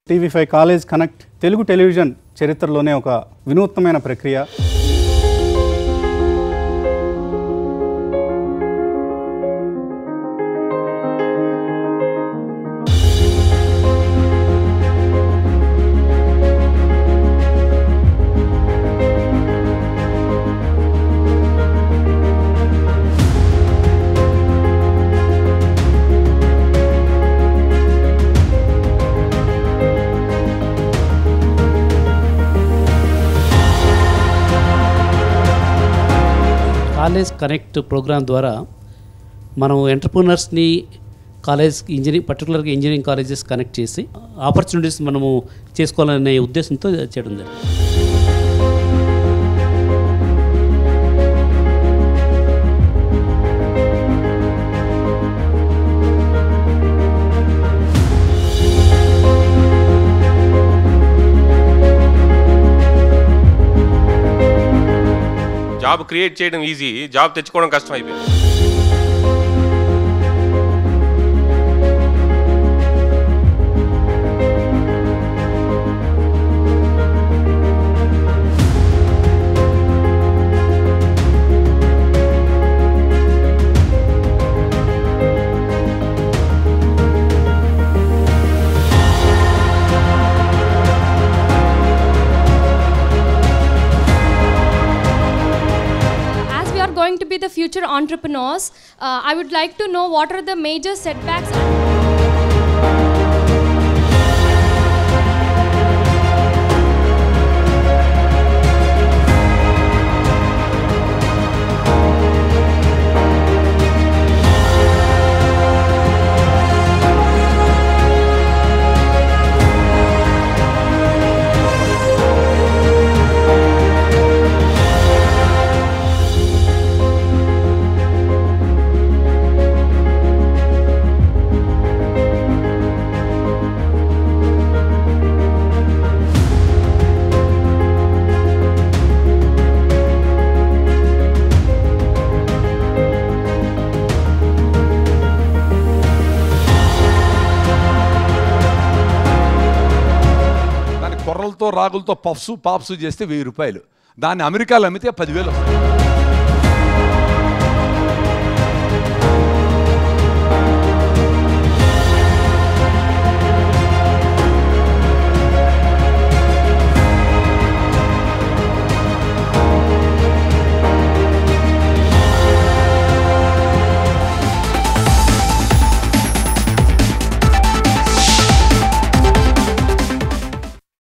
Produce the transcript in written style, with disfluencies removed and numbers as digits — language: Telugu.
TV5 college connect Telugu television చరిత్రలోనే ఒక వినూత్నమైన ప్రక్రియ. కాలేజ్ కనెక్ట్ ప్రోగ్రామ్ ద్వారా మనం ఎంటర్‌ప్రెన్యూర్స్ని కాలేజ్ పర్టికులర్గా ఇంజనీరింగ్ కాలేజెస్ కనెక్ట్ చేసి ఆపర్చునిటీస్ మనము చేసుకోవాలనే ఉద్దేశంతో చేయడం జరిగింది. జాబ్ క్రియేట్ చేయడం ఈజీ, జాబ్ తెచ్చుకోవడం కష్టం అయిపోయింది. Going to be the future entrepreneurs, I would like to know what are the major setbacks. కొర్రలతో రాగులతో పఫ్స్ పాప్స్ చేస్తే 1000 రూపాయలు, దాన్ని అమెరికాలో అమ్మితే 10,000 వస్తుంది.